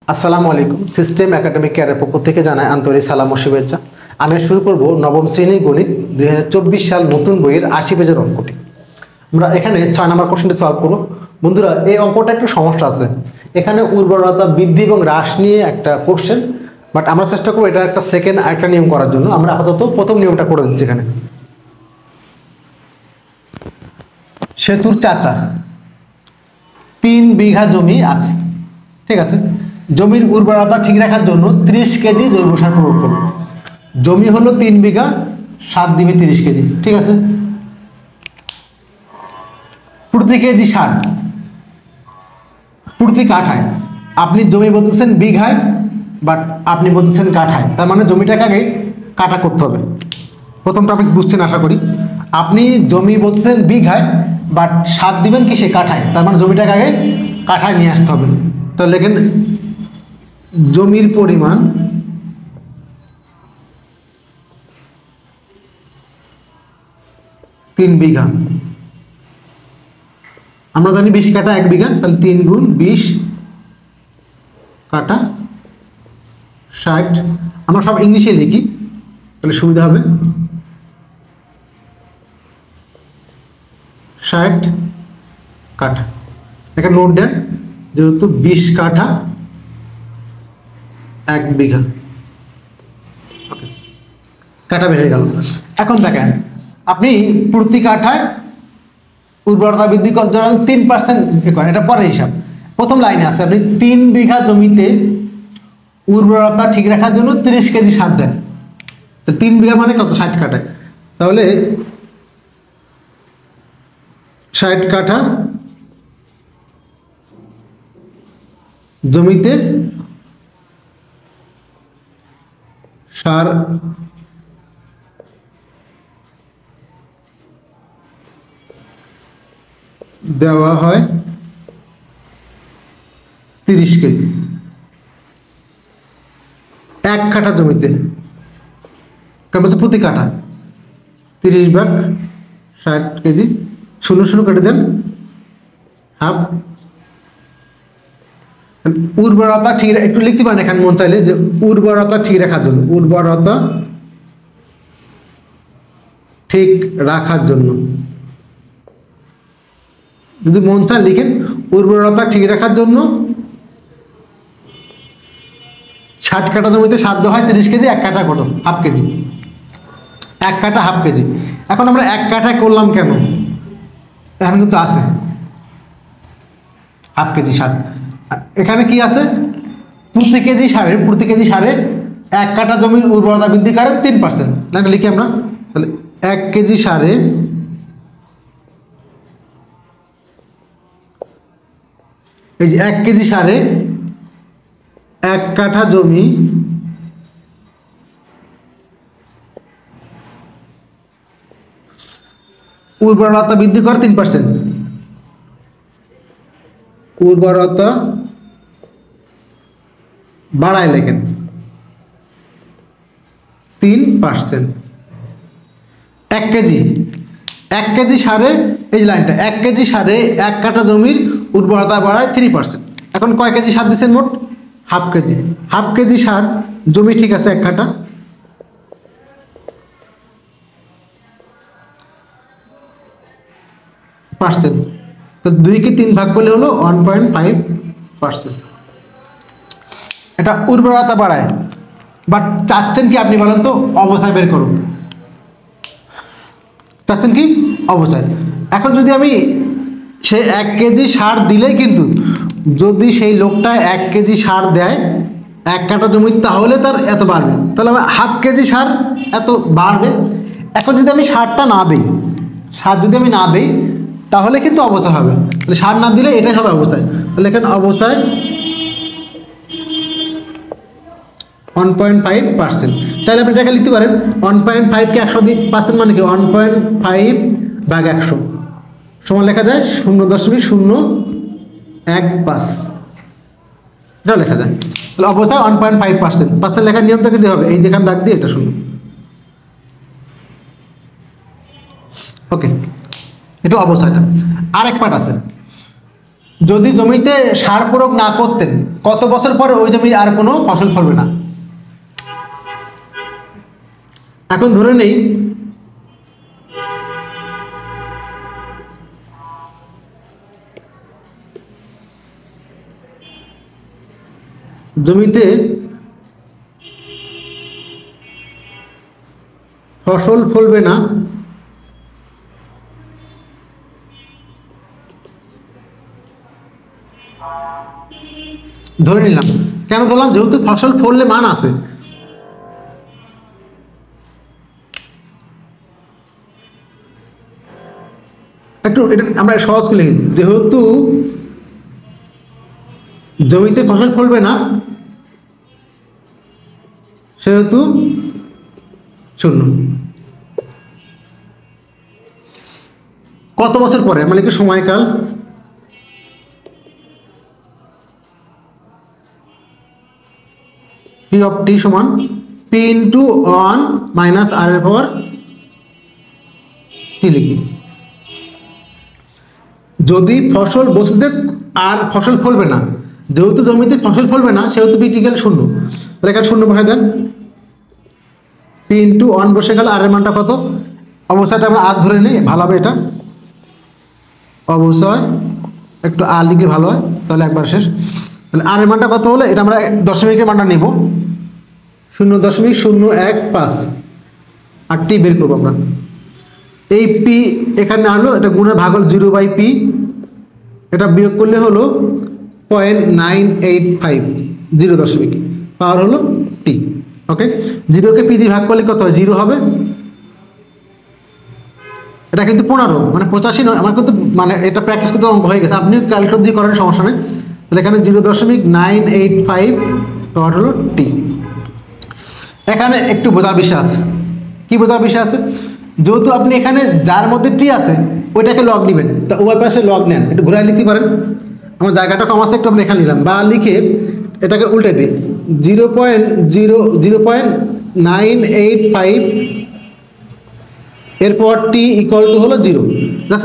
আসসালামু আলাইকুম। System academic কেয়ারের পক্ষ থেকে জানাই আন্তরিক সালাম ও শুভেচ্ছা। আমি শুরু করব নবম শ্রেণীর গণিত 2024 সাল নতুন বইয়ের 80 পেজের অঙ্কটি। আমরা এখানে 6 নম্বর কোশ্চেনটি সলভ করব। বন্ধুরা, এই অঙ্কটা একটু সমস্যা আছে। এখানে উর্বরতা বৃদ্ধি এবং হ্রাস নিয়ে একটা কোশ্চেন, বাট আমরা চেষ্টা করব এটা একটা সেকেন্ড আরেকটা নিয়ম করার জন্য। আমরা আপাতত প্রথম নিয়মটা করে দিচ্ছি। এখানে সেতুর চাচা 3 বিঘা জমি আছে, ঠিক আছে। জমির উর্বরতা ঠিক রাখার জন্য 30 কেজি জৈব সার প্রয়োগ করুন। জমি হলো 3 বিঘা, 7 দিবে 30 কেজি, ঠিক আছে। প্রতি কেজি সার প্রতি কাঠায়, আপনি জমি বলতেছেন বিঘায়, বাট আপনি বলতেছেন কাঠায়, তার মানে জমিটাকে আগে কাঠা করতে হবে। প্রথম টপিক বুঝছেন আশা করি। আপনি জমি বলছেন বিঘায়, বাট সার দিবেন কিসে? কাঠায়, তার মানে জমিটাকে আগে কাঠায় নিয়ে আসতে হবে। তো লেখেন জমির পরিমাণ তিন বিঘা। আমরা জানি 20 কাঠা 1 বিঘা, তাহলে 3 গুণ 20 কাঠা 60। আমরা সব ইংলিশে লিখি তাহলে সুবিধা হবে। 60 কাঠা। এখানে নোট দেন, যেহেতু 20 কাঠা 1 বিঘা, কাঠা বেড়ে গেল। এখন দেখেন, আপনি প্রতি কাঠায় উর্বরতা বৃদ্ধি করার জন্য 3% করেন, এটা পরের হিসাব। প্রথম লাইনে আছে আপনি 3 বিঘা জমিতে উর্বরতা ঠিক রাখার জন্য 30 কেজি সার দেন। তো 3 বিঘা মানে কত? 60 কাঠা। তাহলে 60 কাঠা জমিতে সার দেওয়া হয় 30 কেজি। 1 কাঠা জমিতে, কারণ হচ্ছে প্রতি কাঠা 30 ভাগ 60 কেজি, 0 কেটে দেন, হাফ। উর্বরতা ঠিক একটু লিখতে পারেন এখানে মন চাইলে, যে উর্বরতা ঠিক রাখার জন্য, উর্বরতা ঠিক রাখার জন্য যদি মন চায় লিখেন, উর্বরতা ঠিক রাখার জন্য 60 কাঠা জমিতে সার দেওয়া হয় 30 কেজি। 1 কাঠা কত? Half KG. 1 কাঠা হাফ কেজি। এখন আমরা 1 কাঠায় করলাম কেন? এখন কিন্তু আছে হাফ কেজি সার। এখানে কি আছে? প্রতি কেজি সারে 1 কাঠা জমির উর্বরতা বৃদ্ধি করে 3%। এটা লিখি আমরা, তাহলে 1 কেজি সারে এই যে 1 কেজি সারে 1 কাঠা জমি উর্বরতা বৃদ্ধি করে 3%। উর্বরতা বাড়ায় লেখেন 3%। 1 কেজি সারে, এই লাইনটা, 1 কেজি সারে 1 কাঠা জমির উর্বরতা বাড়ায় 3%। এখন কয় কেজি সার দিচ্ছেন মোট? Half KG. হাফ কেজি সার জমি, ঠিক আছে, 1 কাঠা, পার্সেন্ট। তো 2 কে 3 ভাগ করলে হলো 1.5%। এটা উর্বরতা বাড়ায়, বাট চাচ্ছেন কি আপনি বলেন তো? অবস্থায় বের করুন। চাচ্ছেন কি? অবস্থায়। এখন যদি আমি সে 1 কেজি সার দিলেই, কিন্তু যদি সেই লোকটা 1 কেজি সার দেয় 1 কাঠা জমি, তাহলে তার এত বাড়বে। তাহলে আমার হাফ কেজি সার এত বাড়বে। এখন যদি আমি সারটা না দিই, সার যদি আমি না দিই, তাহলে কিন্তু অবস্থা হবে। তাহলে সার না দিলে এটাই হবে অবস্থায়। তাহলে এখানে অবস্থায় 1.5%। চাইলে আপনি এটাকে লিখতে পারেন 1.5 কে 100% মানে কি? 1.5 ভাগ 100 সমান লেখা যায় 0.015। এটা লেখা যায়। তাহলে অবস্থায় 1.5%। লেখার নিয়মটা কিন্তু হবে এই যেখানে দাগ দিয়ে এটা শুনুন। ওকে, এটা অবস্থাটা। আরেক পার্ট আছে, যদি জমিতে সার প্রয়োগ না করতেন কত বছর পরে ওই জমির আর কোনো ফসল ফলবে না? এখন ধরে নেই জমিতে ফসল ফলবে না ধরে নিলাম। কেন ধরলাম? যেহেতু ফসল ফললে মান আছে। একটু এটা আমরা সহজ করে লিখি, যেহেতু জমিতে ফসল ফলবে না সেহেতু শূন্য। কত বছর পরে মানে কি সময়কাল? পি অফ টি সমান পি ইন্টু 1 মাইনাস আর এর পাওয়ার টি লিখি। যদি ফসল বসে আর ফসল ফলবে না, যেহেতু জমিতে ফসল ফলবে না সেহেতু পি টি গেল শূন্য, তাহলে এখানে শূন্য বসাই দেন। পি ইন্টু 1 বসে গেল, আর এর মানটা কত? অবস্থাটা আমরা আর ধরে নিই, ভালো হবে এটা। অবশ্যই একটু আর লিখলে ভালো হয়, তাহলে একবার শেষ। তাহলে আর এর মানটা কত হলো? এটা আমরা দশমিকের মানটা নেব 0.015 আর টি বের করবো আমরা। এই পি এখানে হলো, এটা গুণে ভাগ হল 0/p, এটা বিয়োগ করলে হলো 0.985, 0 পাওয়ার হলো টি। ওকে, 0কে পি দিয়ে ভাগ করলে কত হয়? 0 হবে। এটা কিন্তু 15 মানে 85 নয়, আমার কিন্তু মানে এটা প্র্যাকটিস করতে হয়ে গেছে, আপনি ক্যালকুলেটর দিয়ে করেন সমস্যা নেই। তাহলে এখানে 0.985 পাওয়ার হলো টি। এখানে একটু বোঝার বিষয় আছে। কি বোঝার বিষয় আছে? যেহেতু আপনি এখানে যার মধ্যে টি আছে ওইটাকে লগ নেবেন, তা উভয় পাশে লগ নেন, একটু ঘুরাই লিখতে পারেন। আমার জায়গাটা কম আছে, একটু আপনি এখানে নিলাম, বা লিখে এটাকে উল্টে দিই 0.985 এরপর টি ইকুয়াল টু হলো 0। জাস্ট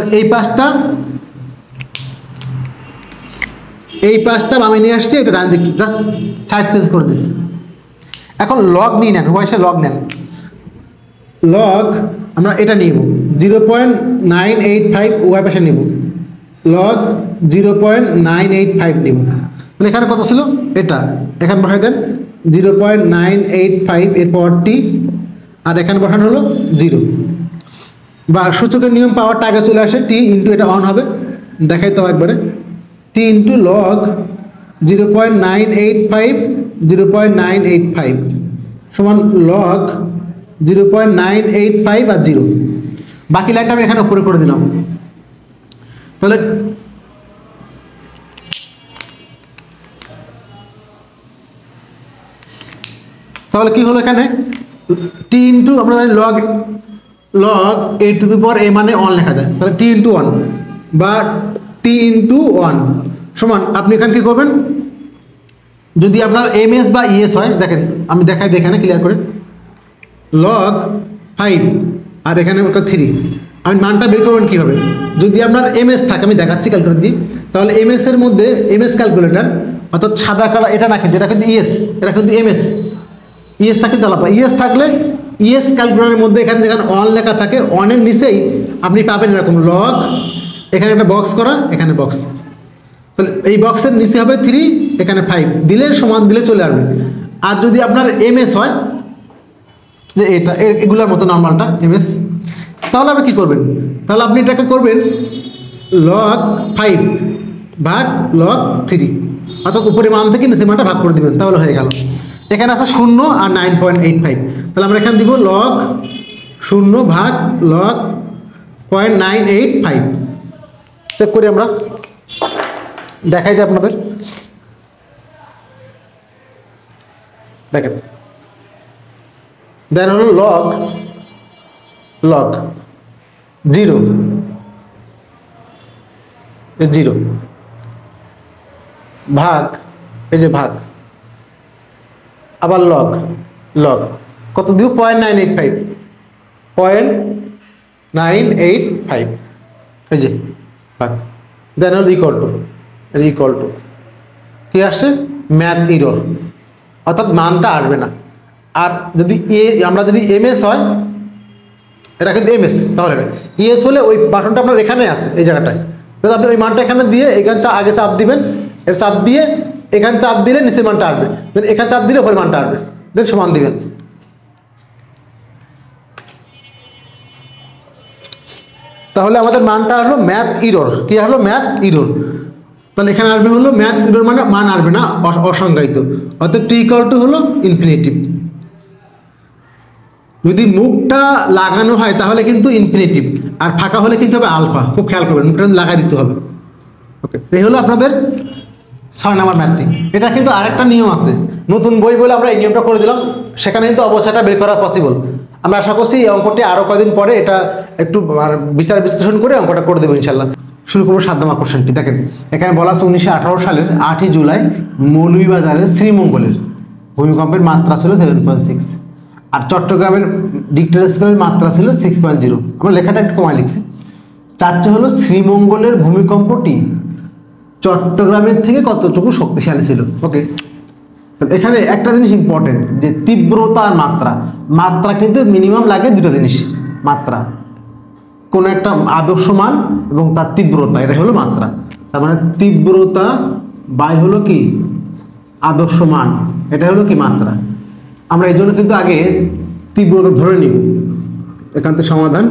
এই পাঁচটা আমি নিয়ে আসছি, এটা ডান দিক জাস্ট সাইড চেঞ্জ করে দিচ্ছি। এখন লগ নিয়ে নেন, উভয় লগ নেন। লগ আমরা এটা নিব 0.985, উভয় পাশে নিব লগ 0.985 নিব। তাহলে এখানে কত ছিল? এটা এখানে বসাই দেন 0.985 এরপর টি, আর এখানে বসানো হলো 0, বা সূচকের নিয়ম পাওয়ারটা আগে চলে আসে, টি ইন্টু এটা অন হবে, দেখাই তো একবারে। টি ইন্টু লগ 0.985 সমান লগ 0.985 আর 0। বাকি লাইনটা আমি এখানে উপরে করে দিলাম। তাহলে কি হলো? এখানে টি ইন্টু আমরা জানি log a to the power a মানে 1 লেখা যায়, তাহলে টি ইন্টু 1 বা টি ইন্টু 1 সমান, আপনি এখানে কি করবেন? যদি আপনার এমএস বা ইএস হয়, দেখেন আমি দেখাই এখানে ক্লিয়ার করে, লগ 5 আর এখানে 3, আমি মানটা বের করবেন কীভাবে? যদি আপনার এমএস থাকে, আমি দেখাচ্ছি ক্যালকুলেটর দিয়ে, তাহলে এমএস এর মধ্যে এমএস ক্যালকুলেটর অর্থাৎ সাদা কালার এটা না, কিন্তু এটা কিন্তু ইএস, এটা কিন্তু এমএস। ইএস থাকে কিন্তু আলাদা, ইএস থাকলে ইএস ক্যালকুলেটরের মধ্যে এখানে যেখানে 1 লেখা থাকে, 1 এর নিচেই আপনি পাবেন এরকম লগ, এখানে একটা বক্স করা, এখানে বক্স, তাহলে এই বক্সের নিচে হবে 3, এখানে 5 দিলে সমান দিলে চলে আসবে। আর যদি আপনার এমএস হয়, যে এটা এগুলোর মতো নর্মালটা এমএস, তাহলে আপনি কী করবেন? তাহলে আপনি এটাকে করবেন লগ 5 ভাগ লগ 3, অর্থাৎ উপরে মান থেকে নিচে মানটা ভাগ করে দিবেন, তাহলে হয়ে গেল। এখানে আছে 0 আর 9.85, তাহলে আমরা এখানে দিব লগ 0 ভাগ লগ 0.985। চেক করি আমরা, দেখাই যায় আপনাদের, দেখেন দেন হলো লগ 0 ভাগ, এই যে ভাগ, আবার লগ কত দিব? 0.985, এই যে ভাগ, দেন হলো ইকুয়াল টু ইকুয়াল টু কি আসছে ম্যাথ এরর, অর্থাৎ মানটা আসবে না। আর যদি আমরা যদি এমএস হয়, এটা কিন্তু এমএস, তাহলে ইএস হলে ওই বাটনটা আপনার এখানে আছে এই জায়গাটায়, তাহলে আপনি ওই মানটা এখানে দিয়ে এখানে আগে চাপ দিবেন, এর চাপ দিয়ে এখানে চাপ দিলে নিচের মানটা আসবে, দেন এখানে চাপ দিলে ওই মানটা আসবে, দেন সমান দিবেন। তাহলে আমাদের মানটা আসলো ম্যাথ ইরর, কি আসলো ম্যাথ ইরর। তাহলে এখানে আসবে হলো ম্যাথ ইরর মানে মান আসবে না, অসংজ্ঞায়িত, অর্থাৎ টি ইকুয়াল টু হলো ইনফিনিটিভ। যদি মুখটা লাগানো হয় তাহলে কিন্তু ইনফিনিটিভ, আর ফাঁকা হলে কিন্তু হবে আলফা, খুব খেয়াল করবেন, মুখটা লাগাই দিতে হবে। ওকে, এই হলো আপনাদের 6 নম্বর ম্যাথটি। এটা কিন্তু আরেকটা নিয়ম আছে, নতুন বই বলে আমরা এই নিয়মটা করে দিলাম, সেখানে কিন্তু অবস্থাটা বের করা পসিবল। আমরা আশা করছি এই অঙ্কটি আরও কয়েকদিন পরে এটা একটু বিচার বিশ্লেষণ করে অঙ্কটা করে দেবো ইনশাল্লাহ। শুরু করবো 7 নম্বর কোশ্চেনটি। দেখেন এখানে বলা আছে 1918 সালের 8ই জুলাই মৌলভীবাজারের শ্রীমঙ্গলের ভূমিকম্পের মাত্রা ছিল 7.6, আর চট্টগ্রামের রিক্টার স্কেলের মাত্রা ছিল 6.0। আমরা লেখাটা একটু কমায় লিখছি। চাচ্ছে হলো শ্রীমঙ্গলের ভূমিকম্পটি চট্টগ্রামের থেকে কতটুকু শক্তিশালী ছিল। ওকে, এখানে একটা জিনিস ইম্পর্টেন্ট, যে তীব্রতা আর মাত্রা। মাত্রা কিন্তু মিনিমাম লাগে দুটো জিনিস, মাত্রা কোন একটা আদর্শ মান এবং তার তীব্রতা, এটা হলো মাত্রা। তার মানে তীব্রতা বাই হলো কি আদর্শ মান, এটা হলো কি মাত্রা। আমরা এই জন্য কিন্তু আগে তীব্রতা ধরে নিব। এখান থেকে সমাধান,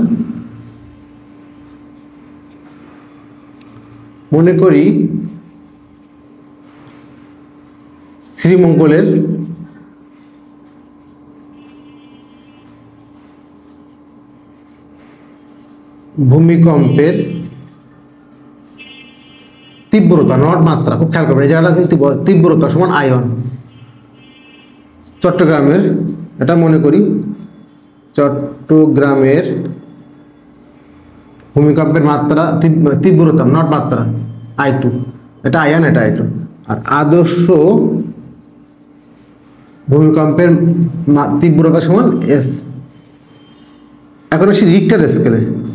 মনে করি শ্রীমঙ্গলের ভূমিকম্পের তীব্রতা, নট মাত্রা, খুব খেয়াল করবেন এই জায়গাটা কিন্তু তীব্রতা সমান আয়ন। চট্টগ্রামের, এটা মনে করি চট্টগ্রামের ভূমিকম্পের মাত্রা তীব্রতা নট মাত্রা I2, এটা আয়ন, এটা I2। আর আদর্শ ভূমিকম্পের তীব্রতা সমান S। এখন আসি রিক্টার স্কেলে।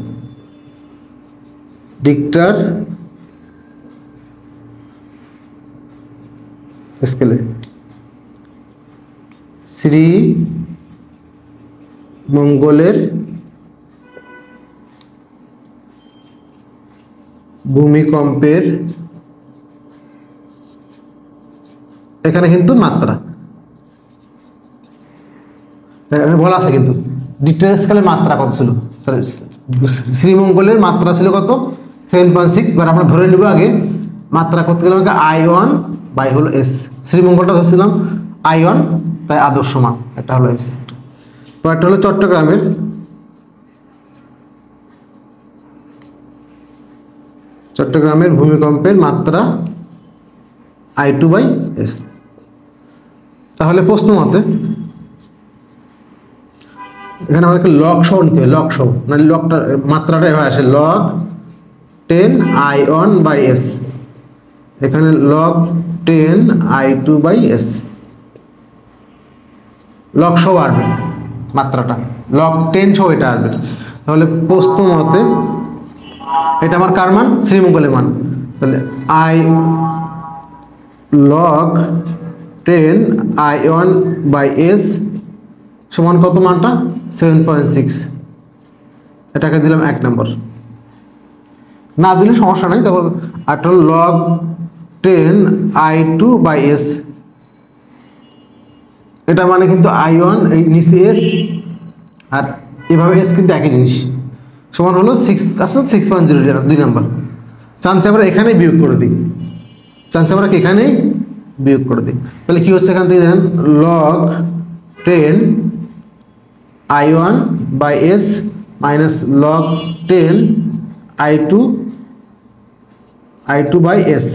রিক্টার স্কেলে শ্রীমঙ্গলের ভূমিকম্পের, এখানে কিন্তু মাত্রা বলা আছে, কিন্তু রিক্টার স্কেলের মাত্রা কত ছিল, শ্রীমঙ্গলের মাত্রা ছিল কত 7.6। এবার আমরা ধরে নিব আগে মাত্রা করতে গেলে আমাকে I1 বাই হলো S। শ্রীমঙ্গলটা ধরছিলাম I1, তাই আদর্শ মান এটা হলো S। তো একটা হলো চট্টগ্রামের ভূমিকম্পের মাত্রা I2 বাই S। তাহলে প্রশ্ন মতে এখানে আমাদেরকে লগ সহ নিতে হবে, লগ সহ, মানে লগটা মাত্রাটা এভাবে আসে log 10 I1 বাই S, এখানে log 10 I2 by S, log সহ আসবে মাত্রাটা, log 10 সহ এটা আসবে। তাহলে প্রশ্ন মতে এটা আমার কার মান, শ্রীমঙ্গলের মান। তাহলে log 10 I1 বাই S সমান কত মানটা 7.6, এটাকে দিলাম 1 নম্বর, না দিলে সমস্যা নাই। তারপর একটা log 10 I2 বাই S, এটা মানে কিন্তু I1 এই নিচে S আর এভাবে S কিন্তু একই জিনিস, সমান হলো 6 আছে 6.0 2 নম্বর। চান্সে আমরা এখানে বিয়োগ করে দিই, চান্সে আমরা এখানেই বিয়োগ করে দিই। তাহলে কি হচ্ছে এখান থেকে দেখেন log 10 I1 বাই S মাইনাস log 10 I2 by S,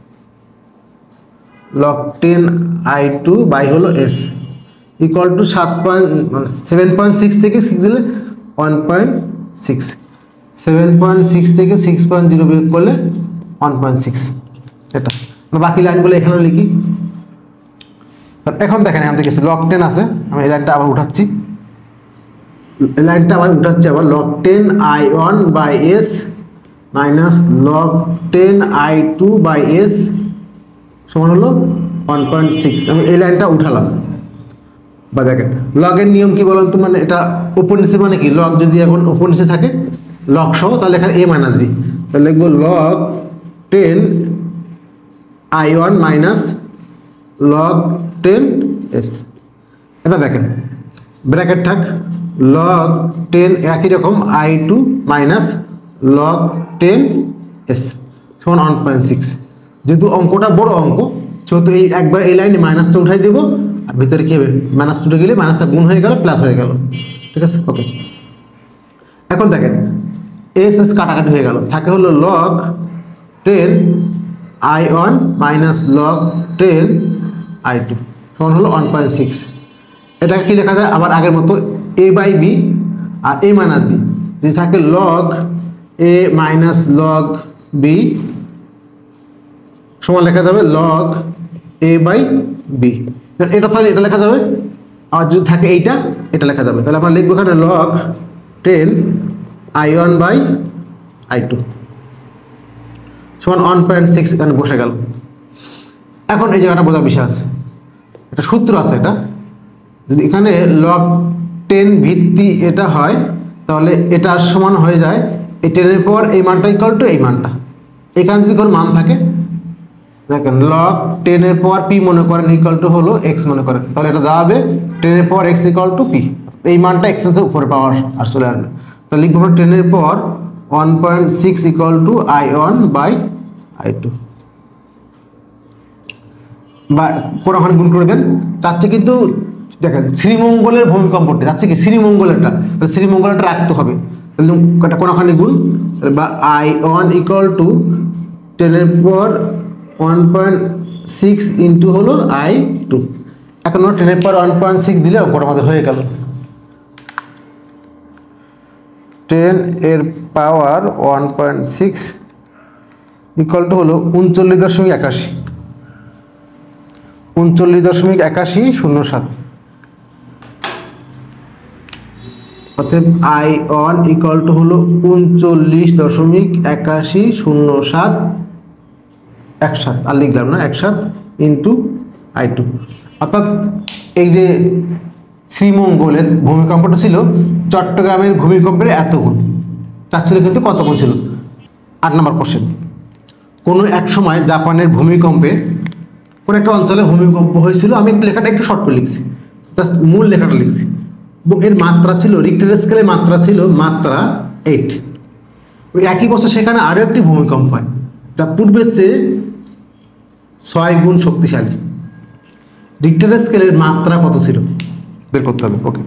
log 10 I2 by হলো S ইকুয়াল টু 7.6 থেকে 6 দিলে 1.6, 7.6 থেকে 6.0 বিয়োগ করলে 1.6। এটা বাকি লাইনগুলো এখানে লিখি। এখন দেখেন এখান থেকে log 10 আছে, আমি এই লাইনটা আবার উঠাচ্ছি, এই লাইনটা আবার উঠাচ্ছি আবার log 10 I1 by S minus log 10i2/s সমান হলো 1.6। আমি এই লাইনটা উঠালাম। বা দেখেন লগের নিয়ম কি বলুন তো, মানে এটা উপর নিচে মানে কি, লগ যদি এখন উপর নিচে থাকে লগ সহ তাহলে এখানে a মাইনাস b, তাহলে লিখবো log 10i1 minus log 10s। এটা দেখেন ব্র্যাকেট থাক, লগ 10 একই রকম i2 মাইনাস লগ 10s সমান 1.6। যেহেতু অঙ্কটা বড় অঙ্ক সেহেতু এই একবার এই লাইনে মাইনাসটা উঠাই দেবো, আর ভিতরে কি হবে মাইনাস উঠে গেলে মাইনাসটা গুণ হয়ে গেল প্লাস হয়ে গেল, ঠিক আছে ওকে। এখন দেখেন এস এস কাটাকাটি হয়ে গেল, থাকে হলো log 10i1 minus log 10i2 সমান হলো 1.6। এটাকে কি লেখা যায় আবার আগের মতো a/b R a minus b, যদি থাকে log a minus log b সমান লেখা যাবে লগ a/b। এটা তাহলে এটা লেখা যাবে, আর যদি থাকে এইটা এটা লেখা যাবে, তাহলে আমরা লিখবো এখানে লগ 10i1/i2 সমান 1.6 এখানে বসে গেল। এখন এই জায়গাটা বোঝার বিষয় আছে, একটা সূত্র আছে, এটা যদি এখানে লগ 10 ভিত্তি এটা হয় তাহলে এটা সমান হয়ে যায় এই 10-এর পর এই মানটা ইকুয়াল টু এই মানটা। এখানে যদি কোনো মান থাকে দেখেন লগ 10-এর পর p মনে করেন ইকুয়াল টু হলো x মনে করেন, তাহলে এটা দাঁড়াবে 10-এর পর x ইকুয়াল টু p, এই মানটা x এর উপরে পাওয়ার আর চলে আসবে, তাহলে লিখবো 10-এর পর 1.6 ইকুয়াল টু i1/i2 বা কোনখানে গুণ করে দেন। চাচ্ছে কিন্তু দেখেন শ্রীমঙ্গলের ভূমিকম্পটা চাচ্ছে কি শ্রীমঙ্গলেরটা, তাহলে শ্রীমঙ্গলেরটা রাখতে হবে, তাহলে কোনখানে গুণ বা i1 ইকুয়াল টু 10-এর পর 1.6 ইন্টু হলো i2। এখন 10-এর পর 1.6 দিলে ওপর আমাদের হয়ে গেল 10-এর পাওয়ার 1.6 ইকুয়াল টু হলো 39.81 অতএব i1 ইকুয়াল টু হলো 39.8107 আর লিখলাম না 17 ইন্টু i2। অর্থাৎ এই যে শ্রীমঙ্গলের ভূমিকম্পটা ছিল চট্টগ্রামের ভূমিকম্পের এত গুণ, চাচ্ছিল কিন্তু কত গুণ ছিল। 8 নম্বর কোশ্চেন, কোনো এক সময় জাপানের ভূমিকম্পে কোন একটা অঞ্চলে ভূমিকম্প হয়েছিল, আমি লেখাটা একটু শর্ট করে লিখছি, জাস্ট মূল লেখাটা লিখছি, এবং এর মাত্রা ছিল রিক্টার স্কেলে মাত্রা ছিল মাত্রা 8। ওই একই বছর সেখানে আরও একটি ভূমিকম্প হয় যা পূর্বের চেয়ে 6 গুণ শক্তিশালী। রিক্টার স্কেলের মাত্রা কত ছিল বের করতে হবে, ওকে।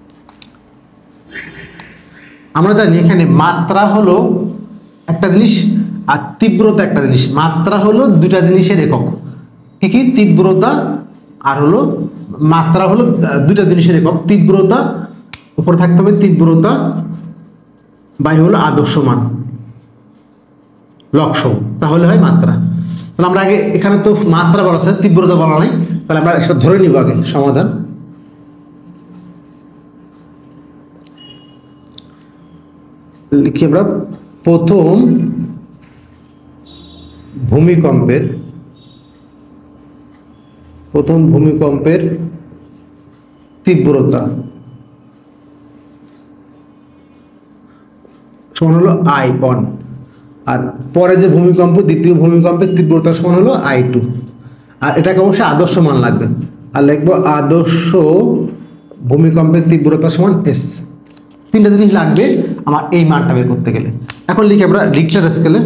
আমরা জানি এখানে মাত্রা হলো একটা জিনিস আর তীব্রতা একটা জিনিস। মাত্রা হলো দুটা জিনিসের একক, কি কি তীব্রতা আর হলো মাত্রা হলো দুইটা জিনিসের একক। তীব্রতা উপরে থাকতে হবে তীব্রতা বাই হলো আদর্শ মান লক্ষ্য, তাহলে হয় মাত্রা। তাহলে আমরা আগে এখানে তো মাত্রা বলা আছে তীব্রতা বলা নাই, তাহলে আমরা এটা ধরে নিব আগে সমাধান। লিখি আমরা প্রথম ভূমিকম্পের তীব্রতা সমান হলো i1, আর পরে যে ভূমিকম্প দ্বিতীয় ভূমিকম্পের তীব্রতা সমান হলো i2, আর এটাকে অবশ্যই আদর্শ মান লাগবে, আর লিখবো আদর্শ ভূমিকম্পের তীব্রতা সমান s। তিনটা জিনিস লাগবে আমার এই মানটা বের করতে গেলে। এখন লিখি আমরা রিক্টার স্কেলে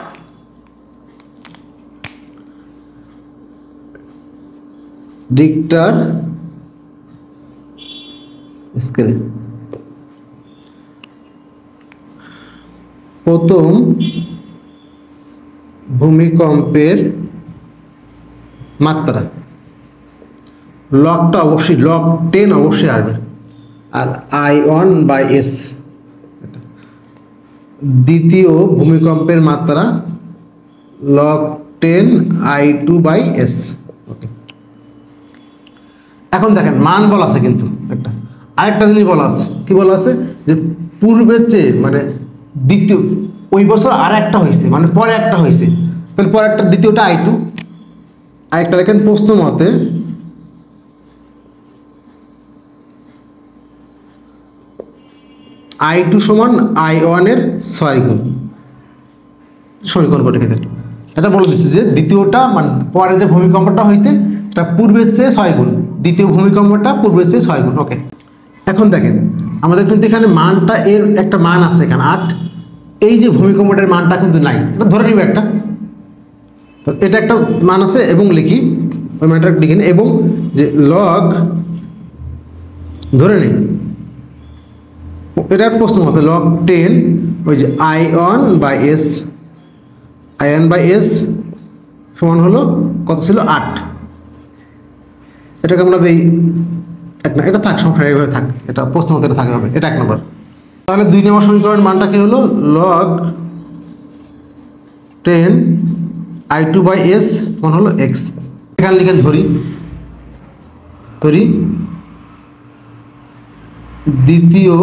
প্রথম ভূমিকম্পের মাত্রা লগটা অবশ্যই লগ 10 অবশ্যই আসবে, আর i1/s। দ্বিতীয় ভূমিকম্পের মাত্রা লগ 10 i2/s, ওকে। এখন দেখেন মান বলা আছে কিন্তু একটা আরেকটা জিনিস বলা আছে, কি বলা আছে যে পূর্বের চেয়ে মানে ওই বছর আর একটা হয়েছে, মানে পরে একটা হয়েছে, তাহলে পরে একটা দ্বিতীয়টা I2, আরেকটা লেখেন প্রশ্ন মতে I2 সমান I1 এর 6 গুণ, সমীকরণ করে রেখে দেন। এটা বলে দিচ্ছে যে দ্বিতীয়টা মানে পরে যে ভূমিকম্পটা হয়েছে এটা পূর্বের চেয়ে 6 গুণ, দ্বিতীয় ভূমিকম্পটা পূর্বের চেয়ে 6 গুণ। ওকে, এখন দেখেন আমাদের কিন্তু এখানে মানটা এর একটা মান আছে এখানে 8, এই যে ভূমিকম্পটার মানটা কিন্তু নাই, এটা ধরে নিব একটা, তো এটা একটা মান আছে এবং লিখি ওই মানটা লিখি এবং যে লগ ধরে নিই এটা প্রশ্ন মতে লগ 10 ওই যে I1/s সমান হলো কত ছিল 8, এটাকে আমরা দিই এক না, এটা থাক সংখ্যা এইভাবে থাক, এটা প্রশ্ন মতে থাকে হবে, এটা 1 নম্বর। তাহলে 2 নম্বর সমীকরণ মানটা কি হলো লগ 10 I2/s সমান হলো x, এখানে লিখেন ধরি দ্বিতীয়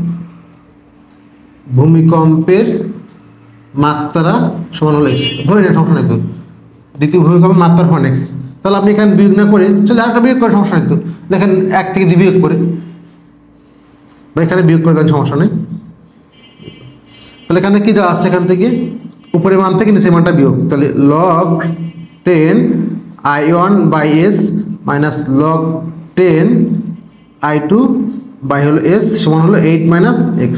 ভূমিকম্পের মাত্রা সমান হলো x, ধরে নেন সমস্যা নেই তো, দ্বিতীয় ভূমিকম্পের মাত্রা সমান x, তাহলে আপনি এখানে বিয়োগ না করে চলে আরেকটা বিয়োগ করে সমস্যা নেই তো, দেখেন 1 থেকে 2 বিয়োগ করে বা এখানে বিয়োগ করে দেন সমস্যা নেই। তাহলে এখানে কি দেওয়া আছে, এখান থেকে উপরের মান থেকে নিচের মানটা বিয়োগ, তাহলে log 10 I1/s minus log 10 I2 হলো s সমান হলো 8 - x।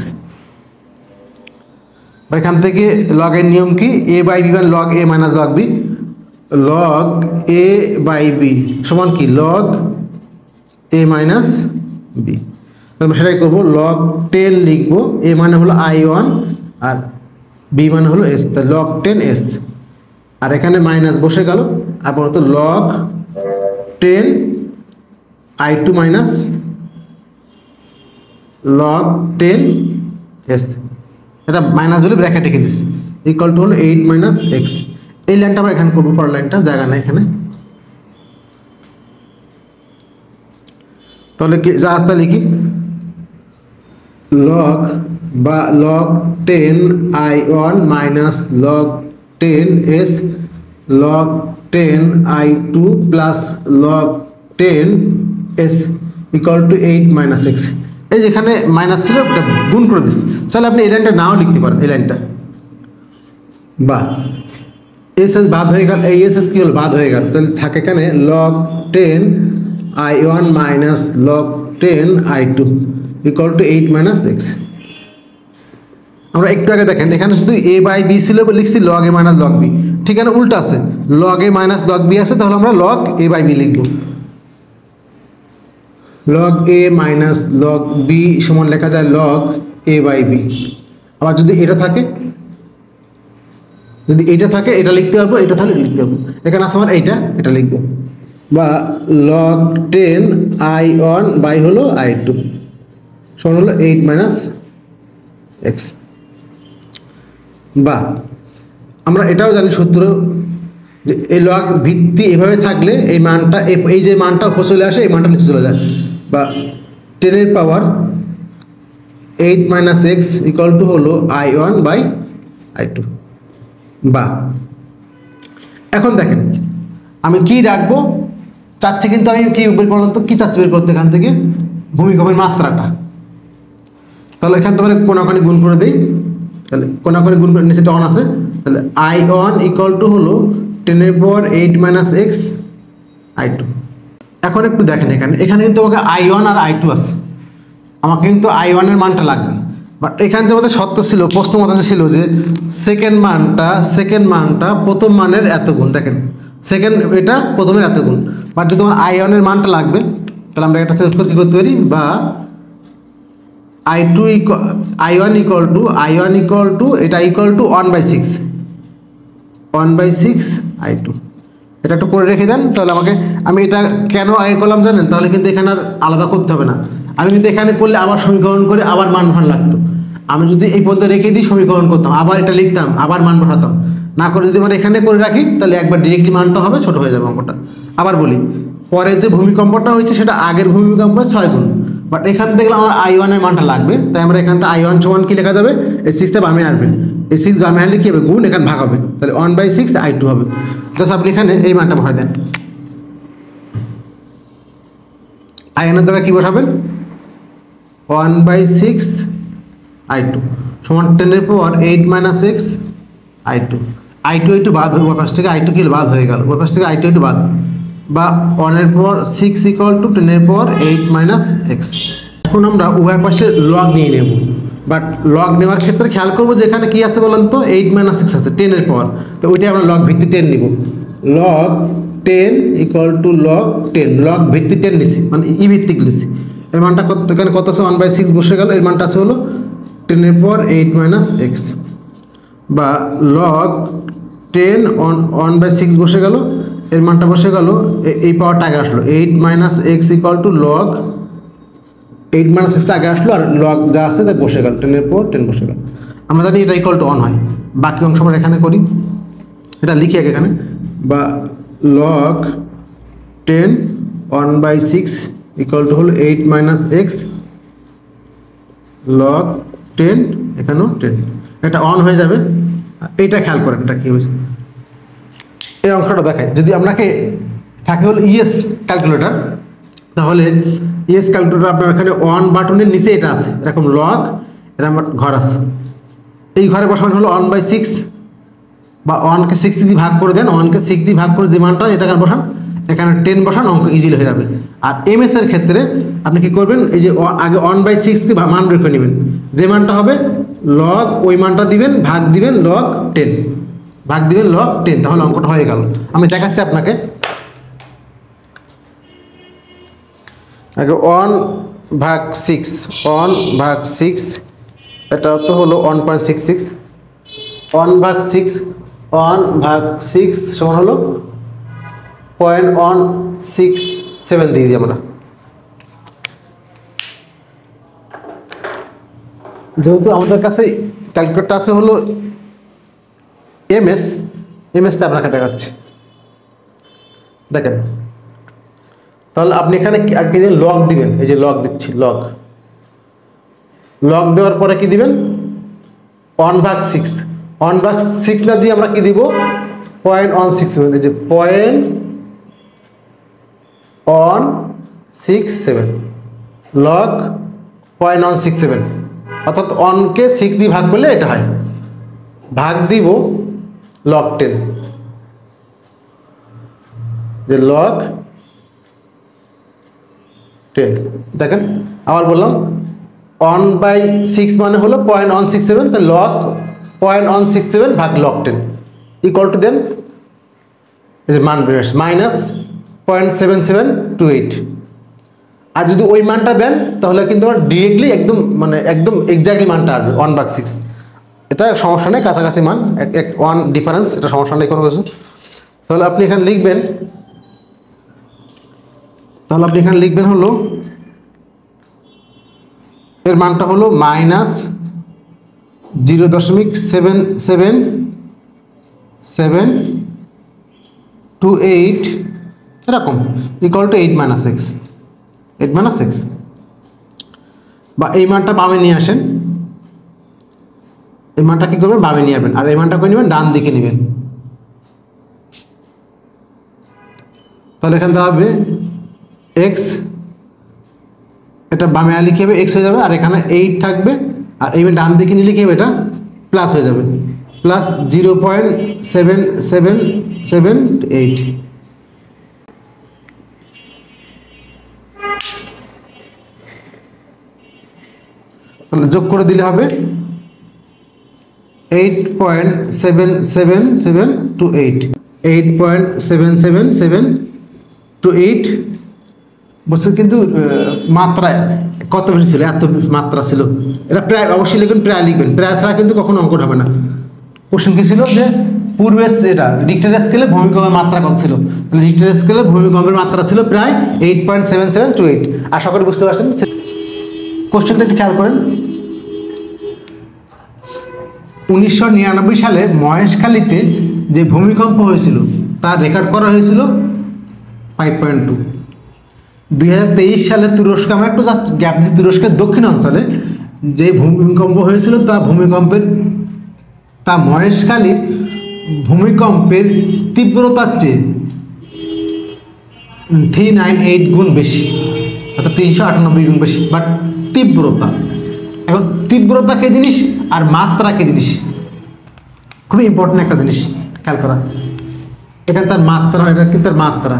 এখান থেকে লগ এর নিয়ম কি, a/b মানে log a minus log b, log a/b সমান কি লগ a মাইনাস b, তাহলে সেটাই করবো, লগ 10 লিখবো, a মানে হলো I1 আর b মানে হলো s, তাহলে লগ 10s, আর এখানে মাইনাস বসে গেল, আবার তো log 10 I2 minus log 10s, এটা মাইনাস বলে ব্র্যাকেটে রেখে দিচ্ছি, ইকুয়াল টু হলো 8 - x। এই লাইনটা আমরা এখানে করবো, পরের লাইনটা জায়গা নেই এখানে, তাহলে কি যা আসতে লিখি লগ বা log 10 I1 minus log 10s log 10 I2 plus log 10s equal to 8 - x। এই যেখানে মাইনাস ছিল ওটা গুণ করে দিচ্ছি, তাহলে আপনি এই লাইনটা নাও লিখতে পারেন, এই লাইনটা বা এস বাদ হয়ে গেল, এই এস কি হলো বাদ হয়ে গেল, তাহলে থাকে এখানে log 10 I1 minus log 10 I2 equal to 8 - x। আমরা একটু আগে দেখেন এখানে শুধু a/b ছিল বলে লিখছি log a minus log b, ঠিক আছে উল্টা আছে, log a minus log b আছে, তাহলে আমরা লগ a/b লিখব, log a minus log b সমান লেখা যায় লগ a/b। আবার যদি এটা থাকে, যদি এটা থাকে এটা লিখতে পারবো, এটা তাহলে লিখতে পারবো, এখানে আছে আমার এটা লিখবো, বা লগ 10 I1 বাই হলো I2 সমান হলো 8 - x। বা আমরা এটাও জানি সূত্র যে এই লগ ভিত্তি এভাবে থাকলে এই মানটা এই যে মানটা উপরে চলে আসে এই মানটা নিচে চলে যায়, বা 10 এর পাওয়ার 8 - x ইকুয়াল টু হলো I1 বাই I2। বা এখন দেখেন আমি কি রাখবো চাচ্ছি, কিন্তু আমি কি বের করলাম, তো কি চাচ্ছি বের করতে এখান থেকে ভূমিকম্পের মাত্রাটা, তাহলে এখান থেকে কোনাকুনি গুণ করে দিই, তাহলে কোনাকুনি গুণ করে নিচে অন আছে, তাহলে I1 ইকুয়াল টু হলো 10 এর পাওয়ার 8 - x I2। এখন একটু দেখেন এখানে কিন্তু আমাকে I1 আর I2 আছে, আমাকে কিন্তু I1 এর মানটা লাগবে, বাট এখানে যে আমাদের শর্ত ছিল প্রশ্ন মতে ছিল যে সেকেন্ড মানটা প্রথম মানের এত গুণ, দেখেন সেকেন্ড এটা প্রথমের এত গুণ, বাট যদি তোমার I1 এর মানটা লাগবে তাহলে আমরা একটা চেঞ্জ করে কি করতে পারি, বা I1 ইকুয়াল টু এটা ইকুয়াল টু 1/6 I2, এটা একটু করে রেখে দেন, তাহলে আমি এটা কেন আগে করলাম জানেন, তাহলে কিন্তু এখানে আর আলাদা করতে হবে না, আমি কিন্তু এখানে করলে আবার সমীকরণ করে আবার মান বসানো লাগতো, আমি যদি এই পর্যন্ত রেখে দিই সমীকরণ করতাম, আবার এটা লিখতাম, আবার মান বসাতাম, না করে যদি আমরা এখানে করে রাখি তাহলে একবার ডিরেক্টলি মানটা হবে ছোট হয়ে যাবে অঙ্কটা। আবার বলি পরে যে ভূমিকম্পটা হয়েছে সেটা আগের ভূমিকম্পের 6 গুণ, বাট এখান থেকে আমার I1 এর মানটা লাগবে, তাই আমরা এখান থেকে I1 সমান কি লেখা যাবে, এই 6টা বামে আসবে এই 6 বামে আনলে কি হবে গুণ, এখানে ভাগ হবে, তাহলে 1/6 i2 হবে। জাস্ট আপনি এখানে এই মানটা বসাই দেন, i এর জায়গায় কি বসাবেন 1/6 i2 সমান 10 এর পাওয়ার 8 - x i2। i2 বাদ হবে, ওই পাশ থেকে i2 কি বাদ হয়ে গেল, ওই পাশ থেকে i2 বাদ, বা 1 এর পাওয়ার 6 = 10 এর পাওয়ার 8 - x। এখন আমরা উভয় পাশে লগ নিয়ে নেব, বাট লগ নেওয়ার ক্ষেত্রে খেয়াল করবো যে এখানে কি আছে বলেন তো 8 - 6 আছে 10 এর পাওয়ার, তো ওইটাই আমরা লগ ভিত্তি 10 নিব। লগ 10 = লগ 10, লগ ভিত্তি 10 নিছি, মানে ই ভিত্তিক নিছি। এর মানটা কত, এখানে কত আছে 1/6 বসে গেল, এর মানটা আছে হলো 10 এর পাওয়ার 8 - x, বা লগ 10 1/6 বসে গেল, এর মানটা বসে গেল এই পাওয়ারটা আগে আসলো 8 - x = লগ 8 - x আগে আসলো, আর লগ যা আছে তা বসে গেল 10 এর পাওয়ার 10 বসে গেল। আমরা জানি এটা = 1 হয়, বাকি অংশ আমরা এখানে করি, এটা লিখি আগে এখানে, বা লগ 10 1/6 = হলো 8 - x লগ 10, এখানেও 10, এটা 1 হয়ে যাবে। এইটা খেয়াল করেন এটা কি হয়েছে, এই অংশটা দেখায়। যদি আপনাকে থাকে হলো ইএস ক্যালকুলেটর, তাহলে ইএস ক্যালকুলেটর আপনার এখানে 1 বাটনের নিচে এটা আছে, এরকম লগ, এটা আমার ঘর আছে, এই ঘরে বসানো হলো 1/6, বা 1-কে 6 দিয়ে ভাগ করে দেন, 1-কে 6 দিয়ে ভাগ করে যে মানটা এটা এখানে বসান, এখানে 10 বসান, অঙ্ক ইজিলি হয়ে যাবে। আর এমএস এর ক্ষেত্রে আপনি কি করবেন, এই যে আগে 1/6 কে মান রেখে নেবেন, যে মানটা হবে লগ ওই মানটা দিবেন, ভাগ দিবেন লগ 10, ভাগ দিবেন লগ 10, তাহলে অঙ্কটা হয়ে গেল। আমি দেখাচ্ছি আপনাকে, আগে 1/6 এটা তো হলো 1.66, 1/6 সমান হলো 0.167 দিয়ে দিই আমরা। যেহেতু আমাদের কাছে ক্যালকুলেটর আছে হলো এমএসটা আপনাকে দেখাচ্ছি, দেখেন। তাহলে আপনি এখানে আর কি দিবেন, লগ দিবেন, এই যে লগ দিচ্ছি, লগ দেওয়ার পরে কি দিবেন 1/6 না দিয়ে আমরা কি দিব 0.167, এই যে 0.167 লগ 0.167, অর্থাৎ 1-কে 6 দিয়ে ভাগ করলে এটা হয়, ভাগ দিব লগ 10, যে লগ 10। দেখেন আবার বললাম 1/6 মানে হলো 0.167, তাহলে লগ 0.167 ভাগ লগ 10 = দেন এই যে মান বেরোচ্ছে -0.7728। আর যদি ওই মানটা দেন তাহলে কিন্তু আমার ডিরেক্টলি একদম মানে একদম এক্স্যাক্টলি মানটা আসবে 1/6। এটা সমস্যা নেই, কাছাকাছি মান, 1 ডিফারেন্স, এটা সমস্যা নেই কোনো কিছু। তাহলে আপনি এখানে লিখবেন, হলো এর মানটা হলো -0.7728 এরকম = 8 - x, বা এই মানটা বামে নিয়ে আসেন, এই মানটা কি করবেন বামে নিয়ে আসবেন, আর এই মানটা করে নেবেন ডান দিকে নেবেন। তাহলে এখানে দেওয়া হবে x, এটা বামে আনলে কি হবে x হয়ে যাবে, আর এখানে 8 থাকবে, আর এই ডান দিকে নিলে কি হবে এটা প্লাস হয়ে যাবে, প্লাস 0.7778। তাহলে যোগ করে দিলে হবে 8.7778 বলছে, কিন্তু মাত্রায় কত বেশি ছিল, এত মাত্রা ছিল, এটা প্রায় অবশ্যই লিখবেন, প্রায় লিখবেন, প্রায় ছাড়া কিন্তু কখনো অঙ্কটা হবে না। কোশ্চেন কি ছিল যে পূর্বে এটা রিক্টার স্কেলে ভূমিকম্পের মাত্রা কত ছিল, তাহলে রিক্টার স্কেলে ভূমিকম্পের মাত্রা ছিল প্রায় 8.7728। আশা করি বুঝতে পারছেন। কোশ্চেনটা একটু খেয়াল করেন, 1999 সালে মহেশখালীতে যে ভূমিকম্প হয়েছিল তা রেকর্ড করা হয়েছিল 5.2। 2023 সালে তুরস্ক, আমরা একটু জাস্ট গ্যাপ দিই, তুরস্কের দক্ষিণ অঞ্চলে যে ভূমিকম্প হয়েছিল তা ভূমিকম্পের তা মহেশখালীর ভূমিকম্পের তীব্রতার চেয়ে 398 গুণ বেশি, অর্থাৎ 398 গুণ বেশি। বাট তীব্রতা, এখন তীব্রতা কে জিনিস আর মাত্রা কে জিনিস, খুবই ইম্পর্টেন্ট একটা জিনিস খেয়াল করা। এখানে তার মাত্রা, এটা কিন্তু তার মাত্রা।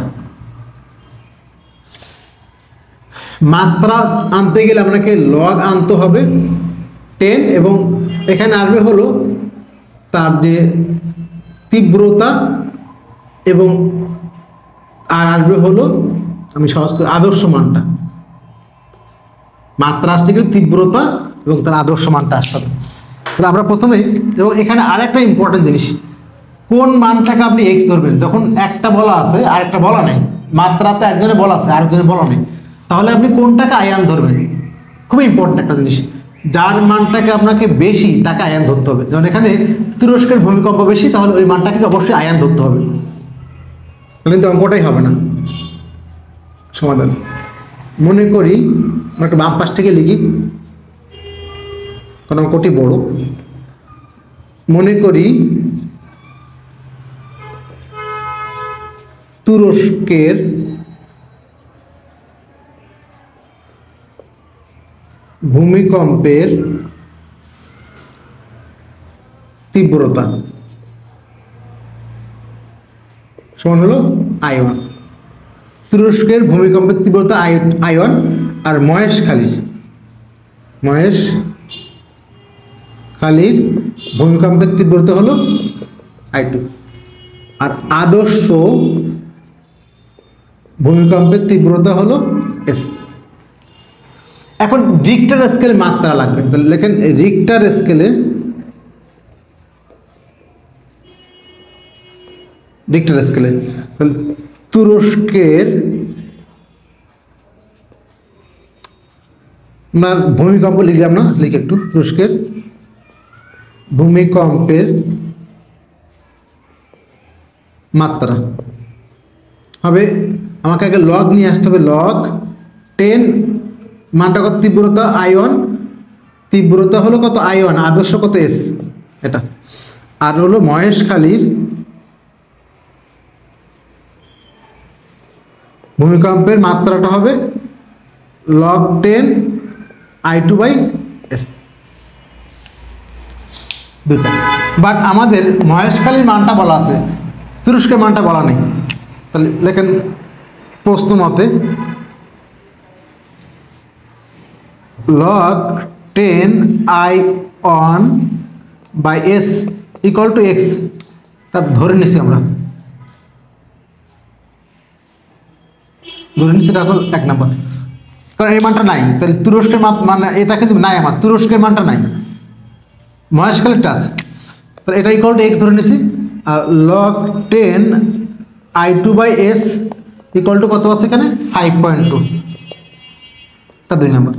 মাত্রা আনতে গেলে আপনাকে লগ আনতে হবে 10, এবং এখানে আসবে হলো তার যে তীব্রতা, এবং আর আসবে হলো, আমি সহজ করে আদর্শ মানটা। মাত্রা আসছে কিন্তু তীব্রতা এবং তার আদর্শ মানটা আসতে হবে। তাহলে আমরা প্রথমে, এবং এখানে আরেকটা ইম্পর্টেন্ট জিনিস, কোন মানটাকে আপনি এক্স ধরবেন যখন একটা বলা আছে আর একটা বলা নেই। মাত্রা তো একজনে বলা আছে আরেকজনে বলা নেই, তাহলে আপনি কোনটাকে আয়ান ধরবেন, খুবই ইম্পর্টেন্ট একটা জিনিস। যার মানটাকে আপনাকে বেশি তাকে আয়ান ধরতে হবে। যেমন এখানে তুরস্কের ভূমিকম্প বেশি, তাহলে ওই মানটাকে অবশ্যই আয়ান ধরতে হবে, কিন্তু অঙ্কটাই হবে না। সমাধান মনে করি আমরা একটা বাম পাশ থেকে লিখি, কারণ অঙ্কটি বড়। মনে করি তুরস্কের ভূমিকম্পের তীব্রতা সমান হলো I1। তুরস্কের ভূমিকম্পের তীব্রতা I1, আর মহেশখালীর ভূমিকম্পের তীব্রতা হলো I2, আর আদর্শ ভূমিকম্পের তীব্রতা হলো S। এখন রিক্টার স্কেলে মাত্রা লাগবে, তাহলে লেখেন রিক্টার স্কেলে, তাহলে তুরস্কের ভূমিকম্প লিখলাম না, লিখে একটু তুরস্কের ভূমিকম্পের মাত্রা হবে, আমাকে আগে লগ নিয়ে আসতে হবে। লগ 10 মানটা কত, তীব্রতা I1, তীব্রতা হলো কত I1, আদর্শ কত S, এটা। আর হলো মহেশখালীর ভূমিকম্পের মাত্রাটা হবে log 10 I2/S, দুটা। বাট আমাদের মহেশখালীর মানটা বলা আছে, তুরস্কের মানটা বলা নেই। তাহলে লেখেন প্রশ্ন মতে log 10 I1/S equal to X, তা ধরে নিছি আমরা, ধরে নিচ্ছি এটা হলো 1 নম্বর, কারণ এই মানটা নাই। তাহলে তুরস্কের মানে এটা কিন্তু নাই, আমার তুরস্কের মানটা নাই, মহেশখালীরটা আছে। তাহলে এটা ইকুয়াল টু X ধরে নিছি। আর log 10 I2/S ইকুয়াল টু কত আছে এখানে 5.2, এটা 2 নম্বর।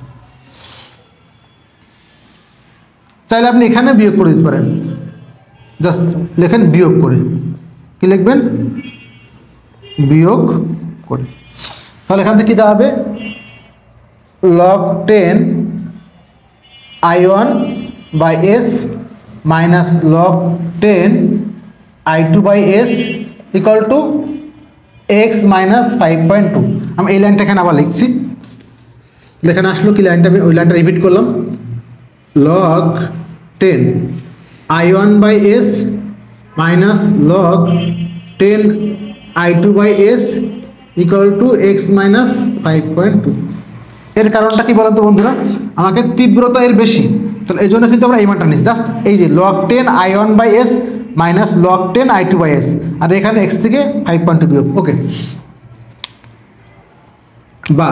চাইলে আপনি এখানে বিয়োগ করে দিতে পারেন, জাস্ট লেখেন বিয়োগ করে, কি লিখবেন বিয়োগ করে। তাহলে এখান থেকে কী দেওয়া হবে, log 10 I1/S minus log 10 I2/S equal to X minus 5.2। আমি এই লাইনটা এখানে আবার লিখছি, লেখানে আসলো কি লাইনটা, আমি ওই লাইনটা রিপিট করলাম। log 10 I1/S minus log 10 I2/S equal to X minus 5.2। এর কারণটা কি বলতো বন্ধুরা, আমাকে তীব্রতা এর বেশি, তাহলে এই জন্য কিন্তু আমরা এই মানটা নিচ্ছি, জাস্ট এই যে log 10 I1/S minus log 10 I2/S, আর এখানে X থেকে 5.2 বিয়োগ। ওকে, বা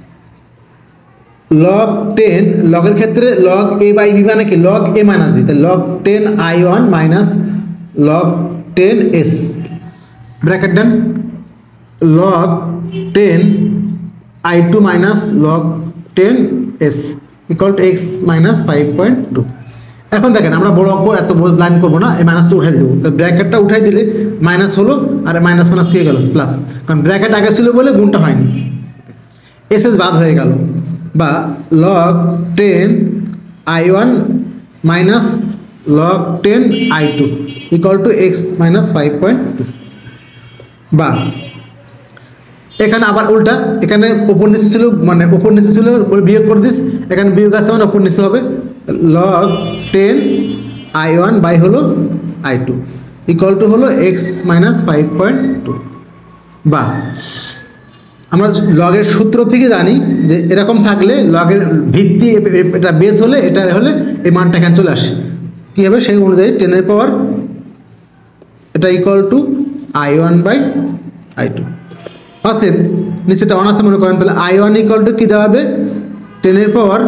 log 10, লগের ক্ষেত্রে log A/B মানে কি log A মাইনাস B, তাহলে log 10 I1 minus log 10S, bracket দেন, log 10 I2 minus log 10S equal to X minus 5.2। এখন দেখেন আমরা বড় অঙ্ক এত লাইন করবো না, এই মাইনাসটা উঠাই দেবো, তো ব্র্যাকেটটা উঠাই দিলে মাইনাস হলো, আর মাইনাস মাইনাস কি গেল প্লাস, কারণ ব্র্যাকেট আগে ছিল বলে গুণটা হয়নি, এসএস বাদ হয়ে গেল। বা log 10 I1 minus log 10 I2 equal to x minus 5.2 বা এখানে আবার উল্টা, এখানে উপর নিচে ছিল মানে উপর নিচে ছিল বিয়োগ করে দিস, এখানে বিয়োগ আছে মানে উপর নিচে হবে log 10 I1 বাই হলো I2 ইকুয়াল টু হলো x মাইনাস 5.2 বা আমরা লগের সূত্র থেকে জানি যে এরকম থাকলে লগের ভিত্তি এটা বেস হলে এটা হলে এই মানটা এখানে চলে আসে কী হবে সেই অনুযায়ী 10 এর পাওয়ার এটা equal two I1 by I2 অতএব নিচেটা 1 আছে মনে করেন, তাহলে I1 ইকুয়াল টু কী দেওয়া হবে 10 এর পাওয়ার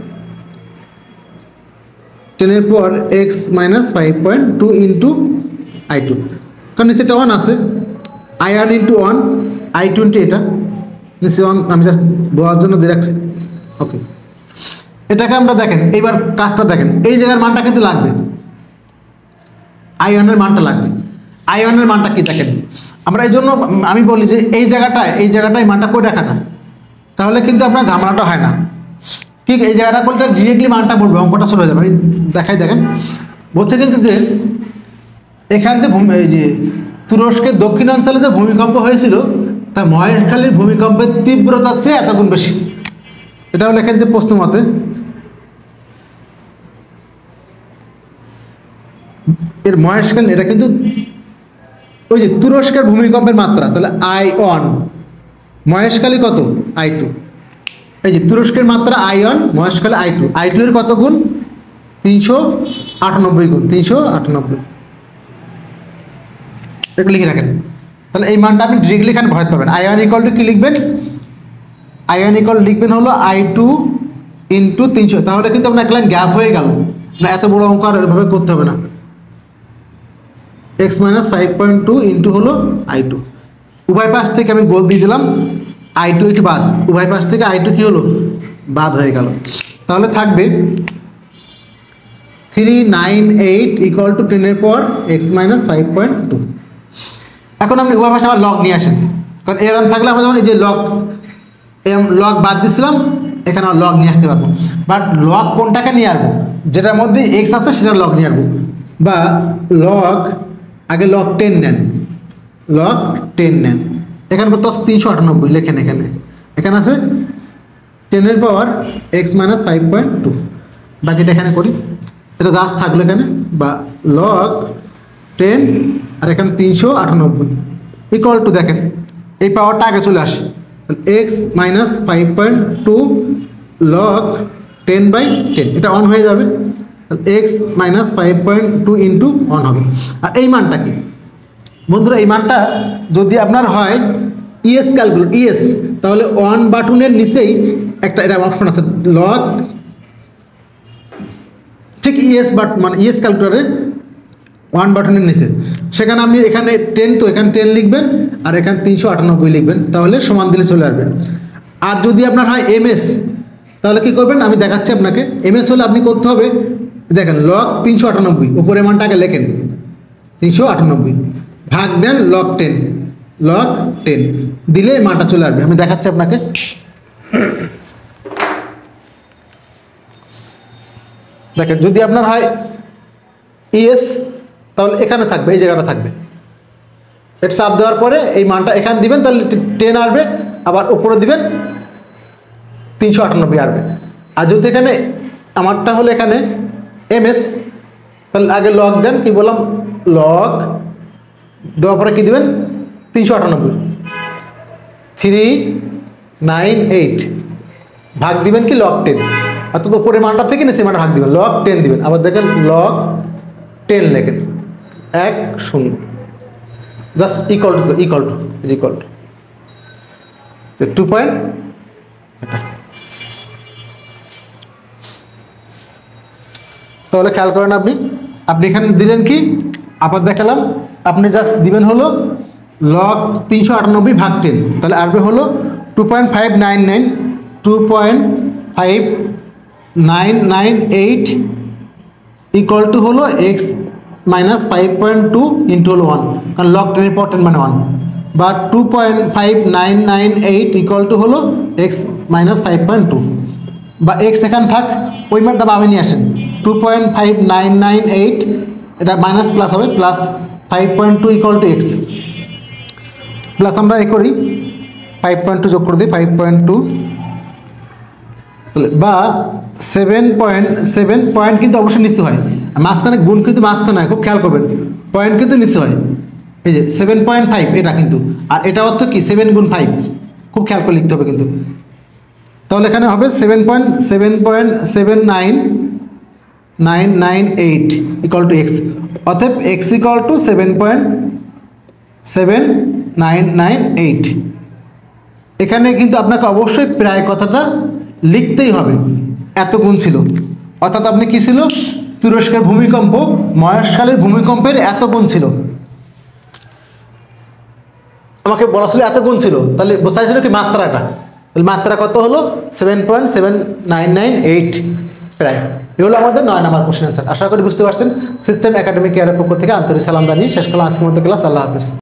x মাইনাস 5.2 ইন্টু I2, কারণ নিচেটা 1 আছে I1 ইন্টু 1 I2 ইন্টু এটা নিচে 1 আমি জাস্ট দেওয়ার জন্য দিয়ে রাখছি। ওকে, এটাকে আমরা দেখেন এইবার কাজটা দেখেন, এই জায়গার মানটা কিন্তু লাগবে, I1 এর মানটা লাগবে। I1 এর মানটা কি দেখেন, আমরা এই জন্য আমি বলি যে এই জায়গাটায় মানটা করে রাখাটা, তাহলে কিন্তু আপনার ঝামেলাটা হয় না। ঠিক এই জায়গাটা করলে ডিরেক্টলি মানটা বলবো, অঙ্কটা চলে যাবে। দেখাই দেখেন বলছে কিন্তু যে এখান যে এই যে তুরস্কের দক্ষিণাঞ্চলে যে ভূমিকম্প হয়েছিল তা মহেশখালীর ভূমিকম্পের তীব্রতার চেয়ে এত গুণ বেশি। এটা হলো এখানে যে প্রশ্ন মতে এর মহেশখালী, এটা কিন্তু ওই যে তুরস্কের ভূমিকম্পের মাত্রা, তাহলে I1 মহেশখালী কত I2, এই যে তুরস্কের মাত্রা I1 মহেশখালী I2 এর কত গুণ 398 গুণ 398, এটা লিখে রাখেন। তাহলে এই মানটা আপনি ডিরেক্টলি এখানে ভরাতে পারবেন। I1 ইকুয়াল টু কি লিখবেন, I1 ইকুয়াল লিখবেন হলো I2 ইন্টু 300, তাহলে কিন্তু আপনার এক লাইন গ্যাপ হয়ে গেল না, এত বড় অঙ্ক আর এভাবে করতে হবে না। x মাইনাস 5.2 ইন্টু হলো I2, উভয় পাশ থেকে আমি গোল দিয়ে দিলাম, I2 একটু বাদ, উভয় পাশ থেকে I2 কি হলো বাদ হয়ে গেল, তাহলে থাকবে 398 ইকুয়াল টু 10 এর পাওয়ার x মাইনাস 5.2। এখন আপনি উভয় পাশে আবার লগ নিয়ে আসেন, কারণ এরকম থাকলে আমরা যখন এই যে লগ বাদ দিছিলাম এখানে লগ নিয়ে আসতে পারবো, বাট লগ কোনটাকে নিয়ে আসবো, যেটার মধ্যে x আছে সেটা লগ নিয়ে আসবো, বা লগ আগে লগ 10 নেন, লগ 10 নেন, এখানে কত 398 লেখেন, এখানে আছে 10 এর পাওয়ার x মাইনাস 5.2, বাকিটা এখানে করি, এটা জাস্ট থাকলো এখানে, বা লগ 10 আর এখানে 398 ইকুয়াল টু দেখেন এই পাওয়ারটা আগে চলে আসে, x মাইনাস 5.2 লগ 10/10, এটা অন হয়ে যাবে, x মাইনাস 5.2 ইন্টু অন হবে। আর এই মানটা কি বন্ধুরা, এই মানটা যদি আপনার হয় ইএস ক্যালকুলেটর ইএস, তাহলে অন বাটনের নিচেই একটা এটা অপশন আছে লগ, ঠিক ইএস বাট মানে ইএস ক্যালকুলেটরে ওয়ান বাটনের নিচে, সেখানে আপনি এখানে 10 তো এখানে 10 লিখবেন আর এখানে 398 লিখবেন, তাহলে সমান দিলে চলে আসবে। আর যদি আপনার হয় এমএস, তাহলে কি করবেন আমি দেখাচ্ছি আপনাকে। এমএস হলে আপনি করতে হবে দেখেন লগ 398 উপরে মানটাকে লেখেন 398 ভাগ দেন লগ 10, লগ 10 দিলে মানটা চলে আসবে। আমি দেখাচ্ছি আপনাকে, দেখেন যদি আপনার হয় ইএস তাহলে এখানে থাকবে, এই জায়গাটা থাকবে, এটা চাপ দেওয়ার পরে এই মানটা এখানে দিবেন, তাহলে 10 আসবে, আবার উপরে দিবেন 398 আসবে। আর যদি এখানে আমারটা হলো এখানে এমএস, তাহলে আগে লগ দেন, কি বললাম লগ দেওয়ার পরে কি দিবেন 398 398 ভাগ দিবেন কি লগ 10, অর্থাৎ উপরে মানটা থেকে নিচে মানটা ভাগ দিবেন, লগ 10 দিবেন, আবার দেখেন লগ 10 লেখেন 1 0 জাস্ট ইকুয়াল টু 2 পয়েন্ট, তাহলে খেয়াল করেন আপনি এখানে দিলেন কি, আবার দেখালাম আপনি জাস্ট দিবেন হলো লগ 398 ভাগ 10, তাহলে আসবে হলো 2.599 2.5998 ইকুয়াল টু হলো x মাইনাস 5.2 ইন্টু হলো 1, কারণ লগ 10 এর পর 10 মানে 1, বা 2.5998 ইকুয়াল টু হলো x মাইনাস 5.2, বা x এখানে থাক, ওই মানটা বামে নিয়ে আসেন, 2.5998 এটা মাইনাস প্লাস হবে plus 5.2 equal to x plus আমরা এ করি 5.2 যোগ করে দিই 5.2 বা 7.7 পয়েন্ট কিন্তু অবশ্যই নিচে হয় মাঝখানে গুণ কিন্তু মাঝখানে হয় খুব খেয়াল করবেন পয়েন্ট কিন্তু নিচে হয় এই যে 7.5 এটা কিন্তু আর এটা অর্থ কি 7 গুণ 5 খুব খেয়াল করে লিখতে হবে কিন্তু তাহলে এখানে হবে 7.79998 ইকুয়াল টু এক্স অতএব এক্স ইকুয়াল টু 7.7998 এখানে কিন্তু আপনাকে অবশ্যই প্রায় কথাটা লিখতেই হবে এত গুণ ছিল অর্থাৎ আপনি কি ছিল তুরস্কের ভূমিকম্প মহেশখালীর ভূমিকম্পের এত গুণ ছিল আমাকে বলা ছিল এত গুণ ছিল তাহলে বোঝাইছিল কি মাত্রাটা তাহলে মাত্রা কত হলো 7.7998 প্রায় এগুলো আমাদের 9 নম্বর কোশ্চেন আনসার আশা করি বুঝতে পারছেন সিস্টেম একাডেমিক কেয়ারের পক্ষ থেকে আন্তরিক সালাম জানিয়ে শেষ করলাম আজকের মতো ক্লাস আল্লাহ হাফেজ